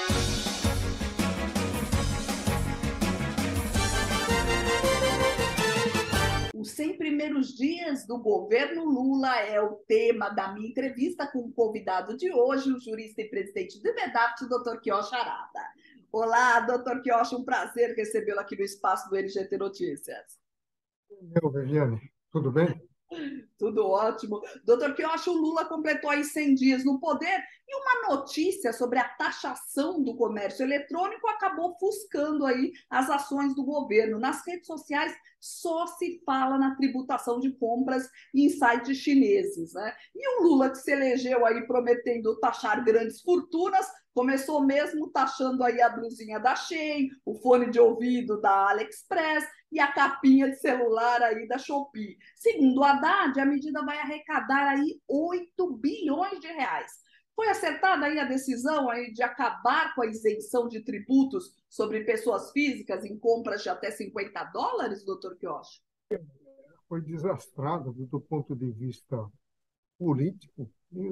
Os 100 primeiros dias do governo Lula é o tema da minha entrevista com o convidado de hoje, o jurista e presidente do IBEDAPT, doutor Quioche Arada. Olá, doutor Quioche, um prazer recebê-lo aqui no espaço do LGT Notícias. Viviane, tudo bem? Tudo ótimo. Doutor Quioche, o Lula completou aí 100 dias no poder e uma notícia sobre a taxação do comércio eletrônico acabou ofuscando aí as ações do governo. Nas redes sociais só se fala na tributação de compras em sites chineses, né? E o Lula, que se elegeu aí prometendo taxar grandes fortunas, começou mesmo taxando aí a blusinha da Shein, o fone de ouvido da AliExpress e a capinha de celular aí da Shopee. Segundo o Haddad, a medida vai arrecadar aí 8 bilhões de reais. Foi acertada aí a decisão aí de acabar com a isenção de tributos sobre pessoas físicas em compras de até US$ 50, doutor Quioche? Foi desastrada do ponto de vista político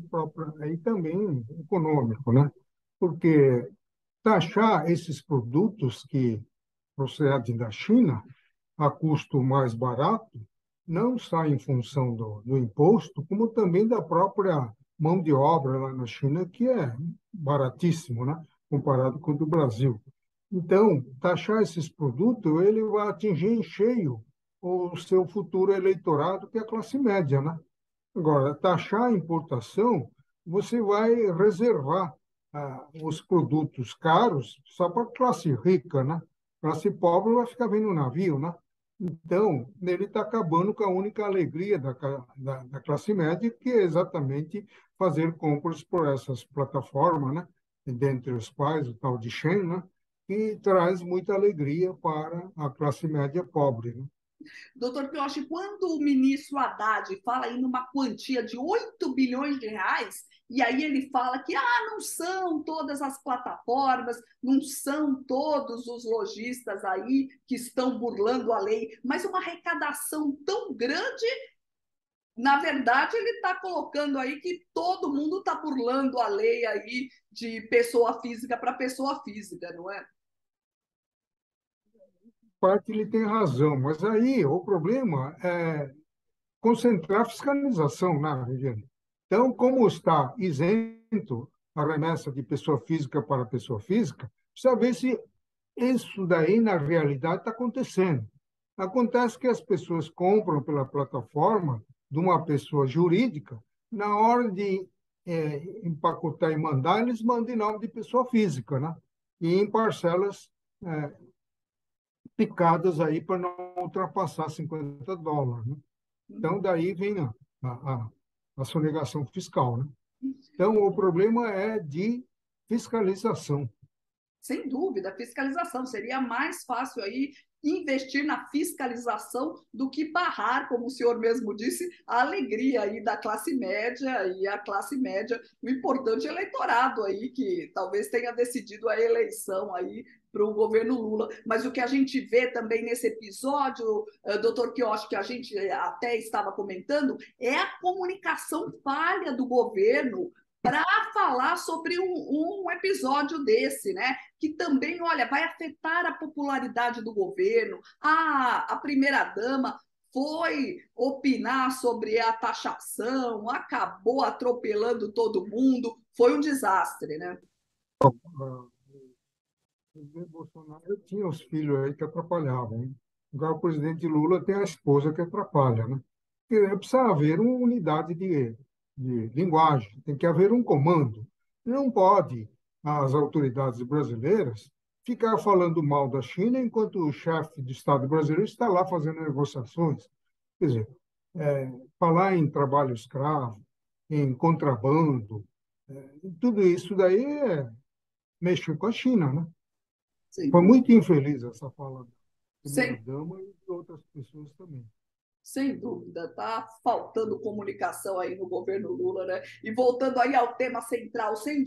e também econômico, né? Porque taxar esses produtos que procedem da China a custo mais barato não sai em função do imposto, como também da própria mão de obra lá na China, que é baratíssimo, né? Comparado com o do Brasil. Então, taxar esses produtos, ele vai atingir em cheio o seu futuro eleitorado, que é a classe média, né? Agora, taxar a importação, você vai reservar os produtos caros só para a classe rica, né? A classe pobre vai ficar vendo o navio, né? Então, ele está acabando com a única alegria da classe média, que é exatamente fazer compras por essas plataformas, né? Dentre os quais o tal de Shein, né? Que traz muita alegria para a classe média pobre, né? Doutor Quioche, quando o ministro Haddad fala aí numa quantia de 8 bilhões de reais, e aí ele fala que não são todas as plataformas, não são todos os lojistas aí que estão burlando a lei, mas uma arrecadação tão grande, na verdade ele está colocando aí que todo mundo está burlando a lei aí de pessoa física para pessoa física, não é? Parte ele tem razão, mas aí o problema é concentrar a fiscalização na Viviane. Então, como está isento a remessa de pessoa física para pessoa física, precisa ver se isso daí, na realidade, está acontecendo. Acontece que as pessoas compram pela plataforma de uma pessoa jurídica, na hora de empacotar e mandar, eles mandam em nome de pessoa física, né? E em parcelas picadas aí para não ultrapassar US$ 50, né? Então, daí vem a sonegação fiscal, né? Então, o problema é de fiscalização. Sem dúvida, fiscalização. Seria mais fácil aí investir na fiscalização do que barrar, como o senhor mesmo disse, a alegria aí da classe média e a classe média, o importante eleitorado aí, que talvez tenha decidido a eleição aí para o governo Lula. Mas o que a gente vê também nesse episódio, doutor Quioche, que a gente até estava comentando, é a comunicação falha do governo para falar sobre um episódio desse, né? Que também, olha, vai afetar a popularidade do governo. A primeira-dama foi opinar sobre a taxação, acabou atropelando todo mundo, foi um desastre, né? O presidente Bolsonaro tinha os filhos aí que atrapalhavam, hein? Agora, o presidente Lula tem a esposa que atrapalha, né? Porque precisa haver uma unidade de linguagem, tem que haver um comando. Não pode as autoridades brasileiras ficar falando mal da China enquanto o chefe de Estado brasileiro está lá fazendo negociações. Quer dizer, falar em trabalho escravo, em contrabando, tudo isso daí mexer com a China, né? Sem Foi dúvida. muito infeliz essa fala da Sem primeira-dama e de outras pessoas também. Sem dúvida, está faltando comunicação aí no governo Lula, né? E voltando aí ao tema central, 100 dias,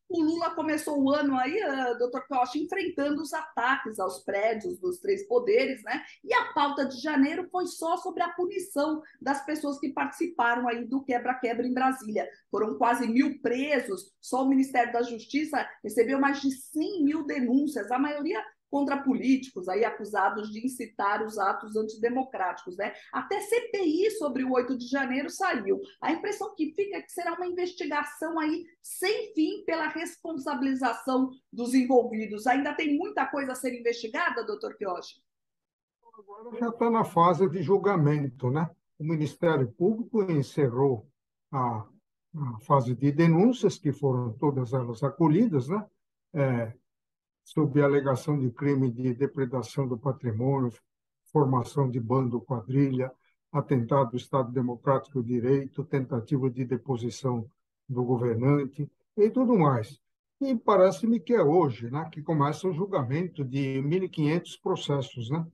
O Lula começou o ano aí, doutor Costa, enfrentando os ataques aos prédios dos três poderes, né? E a pauta de janeiro foi só sobre a punição das pessoas que participaram aí do quebra-quebra em Brasília. Foram quase 1.000 presos, só o Ministério da Justiça recebeu mais de 100.000 denúncias, a maioria contra políticos aí acusados de incitar os atos antidemocráticos, né? Até CPI sobre o 8 de janeiro saiu. A impressão que fica é que será uma investigação aí sem fim pela responsabilização dos envolvidos. Ainda tem muita coisa a ser investigada, doutor Quiochi? Agora já está na fase de julgamento, né? O Ministério Público encerrou a, a fase de denúncias, que foram todas elas acolhidas, né? É, sob a alegação de crime de depredação do patrimônio, formação de bando quadrilha, atentado ao Estado Democrático de Direito, tentativa de deposição do governante e tudo mais. E parece-me que é hoje, né, que começa o julgamento de 1.500 processos, né,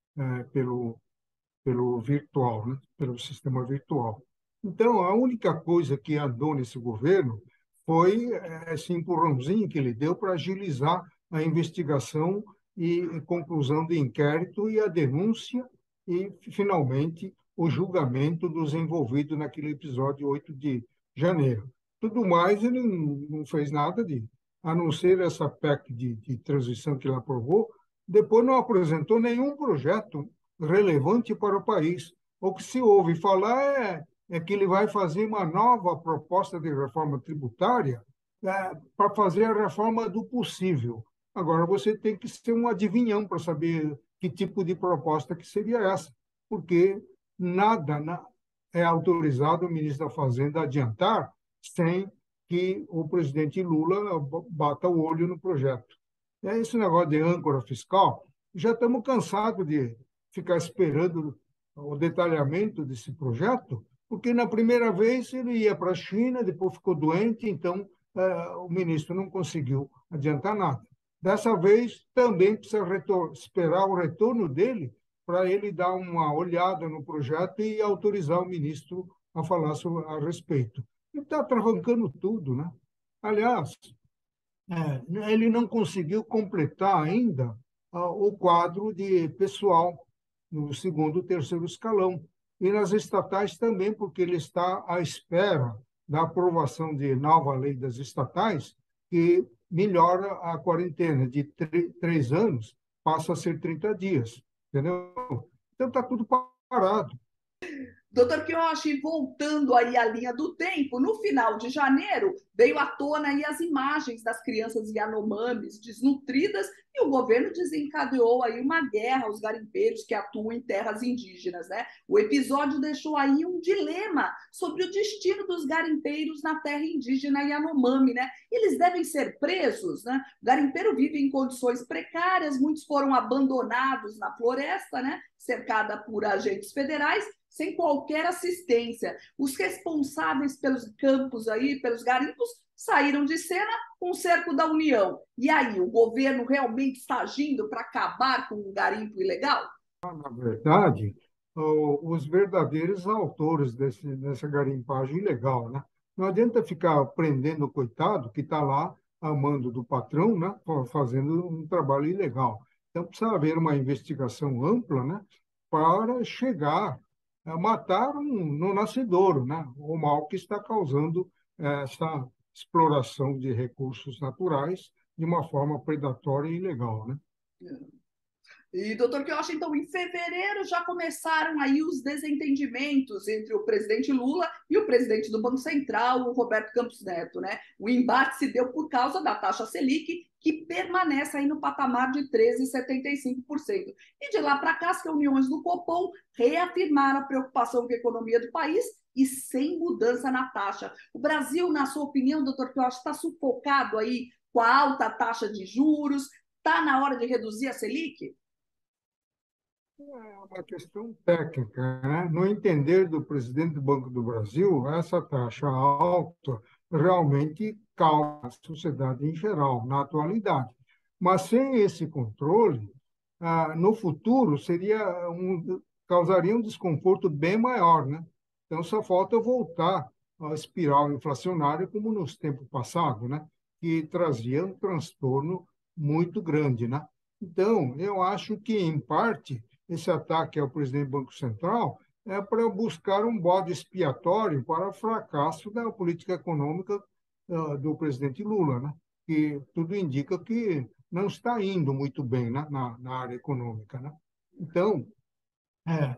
pelo virtual, né, pelo sistema virtual. Então, a única coisa que andou nesse governo foi esse empurrãozinho que ele deu para agilizar a investigação e conclusão do inquérito e a denúncia e, finalmente, o julgamento dos envolvidos naquele episódio 8 de janeiro. Tudo mais, ele não fez nada a não ser essa PEC de transição que ele aprovou, depois não apresentou nenhum projeto relevante para o país. O que se ouve falar é que ele vai fazer uma nova proposta de reforma tributária para fazer a reforma do possível. Agora, você tem que ser um adivinhão para saber que tipo de proposta que seria essa, porque nada é autorizado o ministro da Fazenda a adiantar sem que o presidente Lula bata o olho no projeto. Esse negócio de âncora fiscal, já estamos cansados de ficar esperando o detalhamento desse projeto, porque na primeira vez ele ia para a China, depois ficou doente, então o ministro não conseguiu adiantar nada. Dessa vez também precisa esperar o retorno dele para ele dar uma olhada no projeto e autorizar o ministro a falar a respeito. Ele está travancando tudo, né? Aliás, ele não conseguiu completar ainda o quadro de pessoal no segundo e terceiro escalão. E nas estatais também, porque ele está à espera da aprovação de nova lei das estatais, que melhora a quarentena de 3 anos, passa a ser 30 dias. Entendeu? Então está tudo parado. Doutor Quiochi, voltando aí à linha do tempo, no final de janeiro veio à tona aí as imagens das crianças Yanomamis desnutridas e o governo desencadeou aí uma guerra aos garimpeiros que atuam em terras indígenas, né? O episódio deixou aí um dilema sobre o destino dos garimpeiros na terra indígena Yanomami, né? Eles devem ser presos, né? O garimpeiro vive em condições precárias, muitos foram abandonados na floresta, né? Cercada por agentes federais, sem qualquer assistência. Os responsáveis pelos campos aí, pelos garimpos, saíram de cena com o cerco da União. E aí, o governo realmente está agindo para acabar com o garimpo ilegal? Na verdade, os verdadeiros autores dessa garimpagem ilegal, né? Não adianta ficar prendendo o coitado que está lá a mando do patrão, né? Fazendo um trabalho ilegal. Então, precisa haver uma investigação ampla, né? Para chegar a matar no nascedouro, né? O mal que está causando essa exploração de recursos naturais de uma forma predatória e ilegal, né? E, doutor Quiochi, então, em fevereiro já começaram aí os desentendimentos entre o presidente Lula e o presidente do Banco Central, o Roberto Campos Neto, né? O embate se deu por causa da taxa Selic, que permanece aí no patamar de 13,75%. E de lá para cá, as reuniões do Copom reafirmaram a preocupação com a economia do país e sem mudança na taxa. O Brasil, na sua opinião, doutor Quiochi, está sufocado aí com a alta taxa de juros? Está na hora de reduzir a Selic? É uma questão técnica, né? No entender do presidente do Banco do Brasil, essa taxa alta realmente calma a sociedade em geral, na atualidade. Mas sem esse controle, no futuro causaria um desconforto bem maior, né? Então só falta voltar à espiral inflacionária como nos tempos passados, né? que trazia um transtorno muito grande, né? Então, eu acho que, em parte, esse ataque ao presidente do Banco Central é para buscar um bode expiatório para o fracasso da política econômica do presidente Lula, né? Que tudo indica que não está indo muito bem, né? Na área econômica, né? Então, é,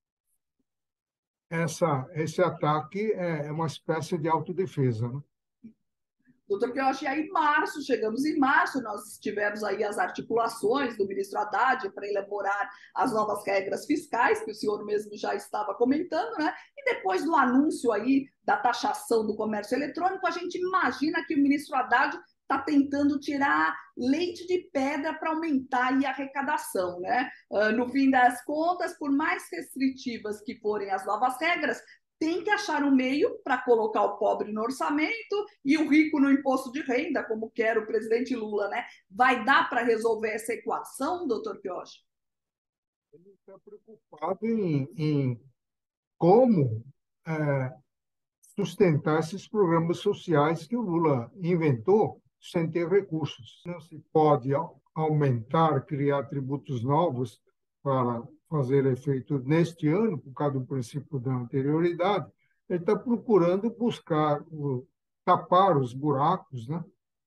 esse ataque é uma espécie de autodefesa, né? Doutor Queiroz, aí em março, chegamos em março, nós tivemos aí as articulações do ministro Haddad para elaborar as novas regras fiscais, que o senhor mesmo já estava comentando, né? E depois do anúncio aí da taxação do comércio eletrônico, a gente imagina que o ministro Haddad está tentando tirar leite de pedra para aumentar aí a arrecadação, né? No fim das contas, por mais restritivas que forem as novas regras, tem que achar um meio para colocar o pobre no orçamento e o rico no imposto de renda, como quer o presidente Lula, né? Vai dar para resolver essa equação, doutor Quioche? Ele está preocupado em como é, sustentar esses programas sociais que o Lula inventou sem ter recursos. Não se pode aumentar, criar tributos novos para fazer efeito neste ano, por causa do princípio da anterioridade. Ele está procurando buscar tapar os buracos, né?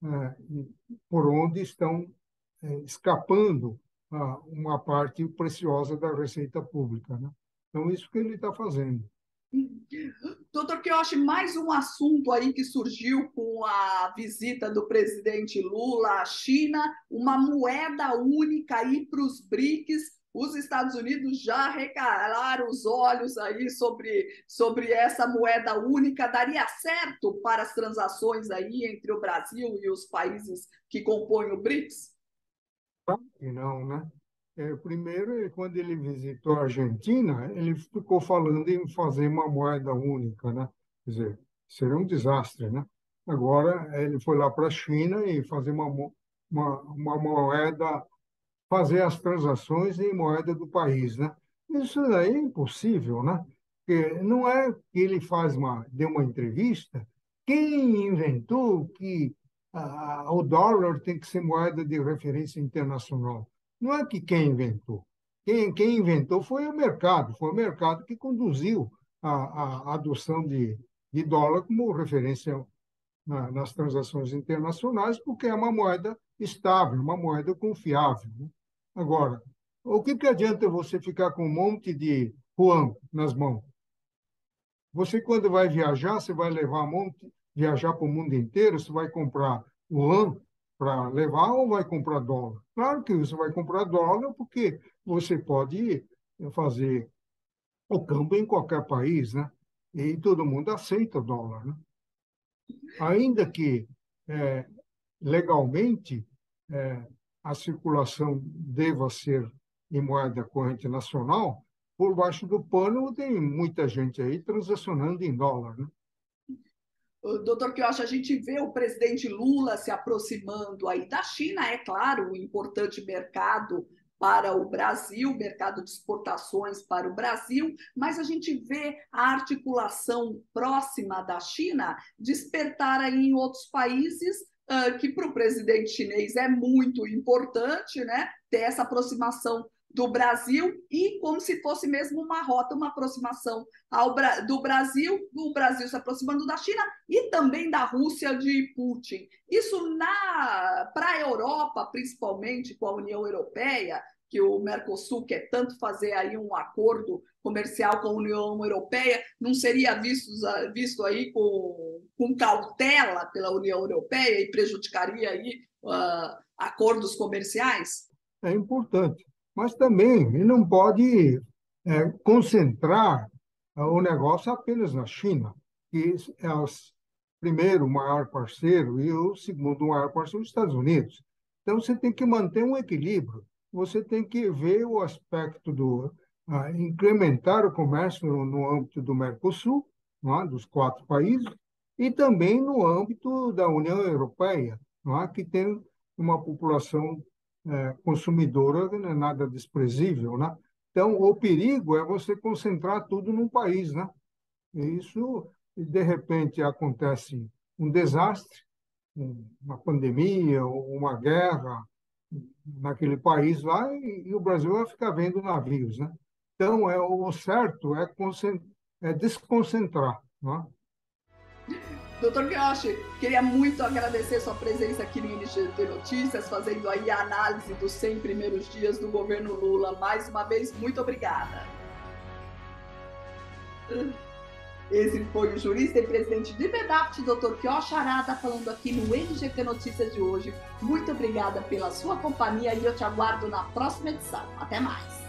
Por onde estão escapando uma parte preciosa da receita pública, né? Então, isso que ele está fazendo. Doutor Quioche, mais um assunto aí que surgiu com a visita do presidente Lula à China, uma moeda única aí para os BRICS. Os Estados Unidos já regalaram os olhos aí sobre essa moeda única. Daria certo para as transações aí entre o Brasil e os países que compõem o BRICS? E não, né? Primeiro, quando ele visitou a Argentina, ele ficou falando em fazer uma moeda única, né? Quer dizer, seria um desastre, né? Agora, ele foi lá para a China e fazer uma moeda, fazer as transações em moeda do país, né? Isso aí é impossível, né? Porque não é que ele deu uma entrevista, quem inventou que o dólar tem que ser moeda de referência internacional? Não é que quem inventou. Quem inventou foi o mercado que conduziu a adoção de dólar como referência nas transações internacionais, porque é uma moeda estável, uma moeda confiável, né? Agora, o que adianta você ficar com um monte de yuan nas mãos? Você, quando vai viajar, você vai levar um monte, viajar para o mundo inteiro, você vai comprar yuan para levar ou vai comprar dólar? Claro que você vai comprar dólar porque você pode fazer o câmbio em qualquer país, né? E todo mundo aceita dólar, né? Ainda que é, legalmente é, a circulação deva ser em moeda corrente nacional, por baixo do pano tem muita gente aí transacionando em dólar, né? Doutor Quioche, a gente vê o presidente Lula se aproximando aí da China, é claro, um importante mercado para o Brasil, mercado de exportações para o Brasil, mas a gente vê a articulação próxima da China despertar aí em outros países, que para o presidente chinês é muito importante, né, ter essa aproximação do Brasil e como se fosse mesmo uma rota, uma aproximação do Brasil, o Brasil se aproximando da China e também da Rússia de Putin. Isso para a Europa, principalmente com a União Europeia, que o Mercosul quer tanto fazer aí um acordo comercial com a União Europeia, não seria visto aí com cautela pela União Europeia e prejudicaria aí acordos comerciais? É importante. Mas também ele não pode concentrar o negócio apenas na China, que é o primeiro maior parceiro e o segundo maior parceiro, os Estados Unidos. Então, você tem que manter um equilíbrio. Você tem que ver o aspecto do incrementar o comércio no âmbito do Mercosul, não é? Dos quatro países, e também no âmbito da União Europeia, não é? Que tem uma população consumidora não é nada desprezível, né? Então, o perigo é você concentrar tudo num país, né? E isso, de repente, acontece um desastre, uma pandemia ou uma guerra naquele país lá e o Brasil vai ficar vendo navios, né? Então, o certo é desconcentrar, né? Doutor Kiyoshi, queria muito agradecer sua presença aqui no NGT Notícias, fazendo aí a análise dos 100 primeiros dias do governo Lula. Mais uma vez, muito obrigada. Esse foi o jurista e presidente de Medapt, Dr. Kiyoshi Harada, falando aqui no NGT Notícias de hoje. Muito obrigada pela sua companhia e eu te aguardo na próxima edição. Até mais!